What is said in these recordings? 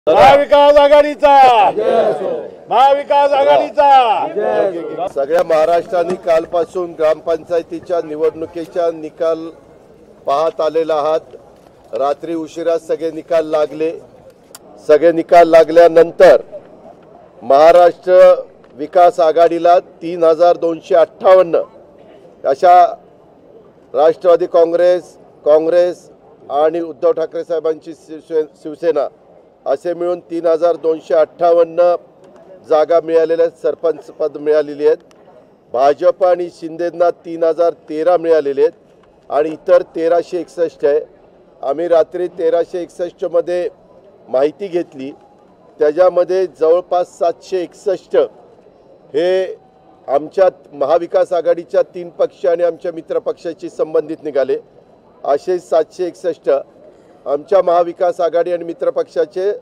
महाविकास आघाडीचा महाविकास आघाडीचा सगळ्या महाराष्ट्राने कालपासून ग्रामपंचायतीच्या निवडणुकीचा निकाल पाहत आलेला आहात। रात्री उशिरा सगळे निकाल लागले। सगळे निकाल लागल्यानंतर महाराष्ट्र विकास आघाडीला 3258 अशा राष्ट्रवादी काँग्रेस आणि उद्धव ठाकरे साहेबांची शिवसेना असे मिळून 3258 जागा मिळालेल्या सरपंच पद मिळालेली आहेत। भाजप आणि शिंदेंना 3013 मिळालेले आहेत आणि इतर 1361 आहे। आम्ही रात्री 1361 मध्ये माहिती घेतली, त्याच्यामध्ये जवळपास 761 हे आमच्या महाविकास आघाडीच्या 3 पक्ष आणि आमच्या मित्र पक्षाशी संबंधित निघाले। असे 761 आमच्या महाविकास आघाडी आणि मित्र पक्षाचे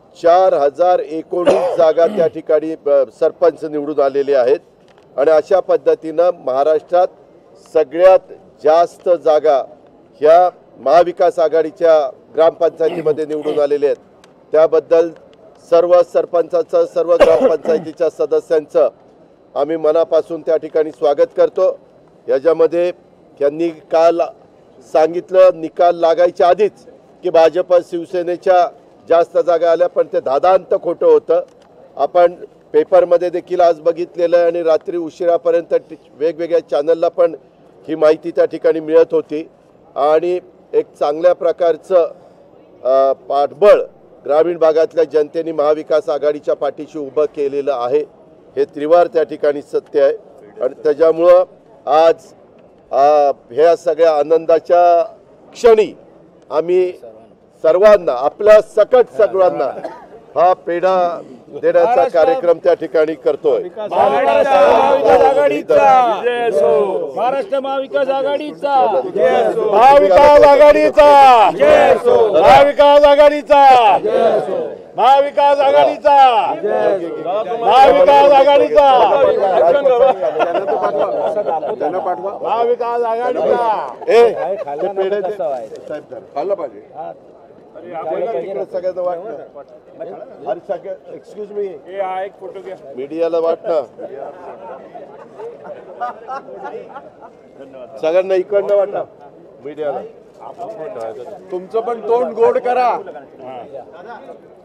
4019 जागा त्या ठिकाणी सरपंच निवडून आलेले आहेत आणि अशा पद्धतीने महाराष्ट्रात सगळ्यात जास्त जागा ह्या महाविकास आघाडीच्या ग्रामपंचायतीमध्ये निवडून आलेले आहेत। त्याबद्दल सर्व सरपंचाचं, सर्व ग्रामपंचायतीच्या सदस्यांचं आम्ही मनापासून त्या ठिकाणी स्वागत करतो। याच्यामध्ये त्यांनी काल सांगितलं निकाल लागायच्या आधीच की भाजप शिवसेनेच्या जास्त जागा आल्या, पण ते दादांत खोटं होतं। आपण पेपरमध्ये देखील आज बघितलेलं आहे आणि रात्री उशिरापर्यंत वेगवेगळ्या चॅनलला पण ही माहिती त्या ठिकाणी मिळत होती आणि एक चांगल्या प्रकारचं पाठबळ ग्रामीण भागातल्या जनतेने महाविकास आघाडीच्या पाठीशी उभं केलेलं आहे, हे त्रिवार त्या ठिकाणी सत्य आहे। आणि त्याच्यामुळं आज ह्या सगळ्या आनंदाच्या क्षणी आम्ही सर्वांना, आपल्या सकट सगळ्यांना हा पेढा देण्याचा कार्यक्रम त्या ठिकाणी करतोय। महाराष्ट्र महाविकास आघाडीचा महाविकास आघाडीचा महाविकास आघाडीचा महाविकास आघाडीचा महाविकास आघाडीचा महाविकास आघाडीचा सगळ्यांना वाटणं, एक्सक्यूज मी, एक फोटो घ्या, मीडियाला वाटणं, सगळ्यांना इकडनं वाटणं, मीडियाला तुमचं पण तोंड गोड करा।